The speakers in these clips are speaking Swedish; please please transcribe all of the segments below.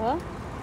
Ja.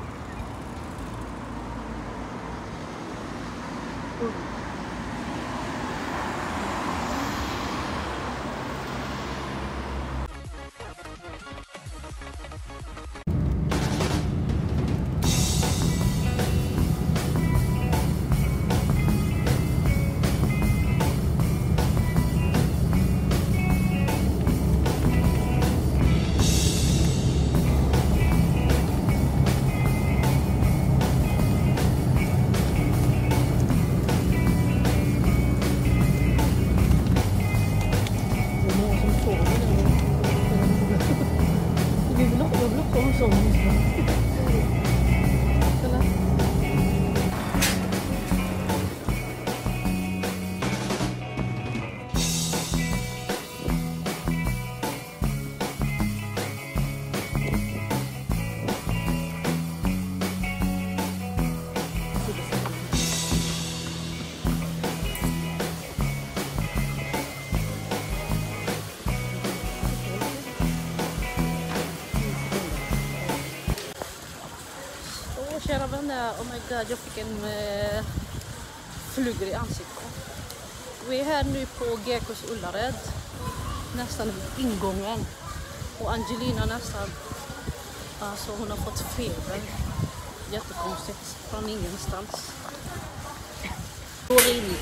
Kära vänner, oh my god, jag fick en flugor i ansiktet. Vi är här nu på Gekås Ullared, nästan vid ingången. Och Angelina nästan, alltså hon har fått feber. Jättekonstigt, från ingenstans. Går in.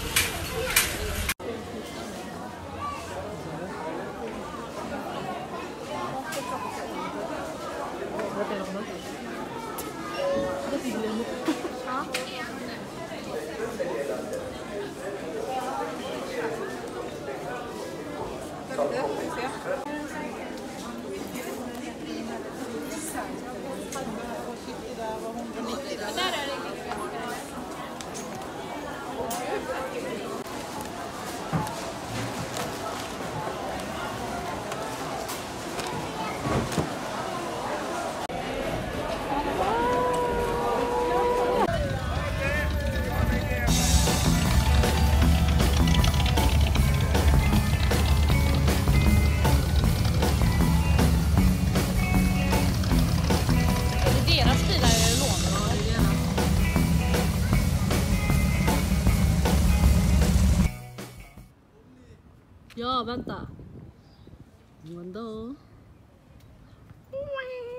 Ja, vänta. Vänta.